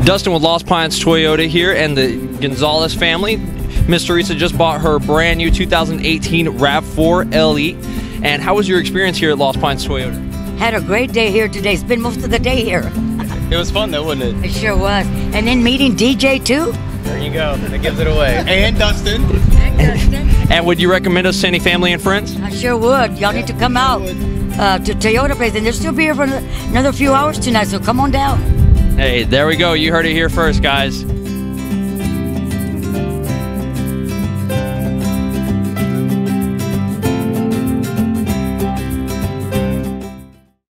Dustin with Lost Pines Toyota here and the Gonzalez family. Miss Teresa just bought her brand new 2018 RAV4 LE. And how was your experience here at Lost Pines Toyota? Had a great day here today. Spent most of the day here. It was fun though, wasn't it? It sure was. And then meeting DJ too. There you go. That gives it away. And Dustin. And would you recommend us to any family and friends? I sure would. Y'all need to come out to Toyota place. And they'll still be here for another few hours tonight, so come on down. Hey, there we go. You heard it here first, guys.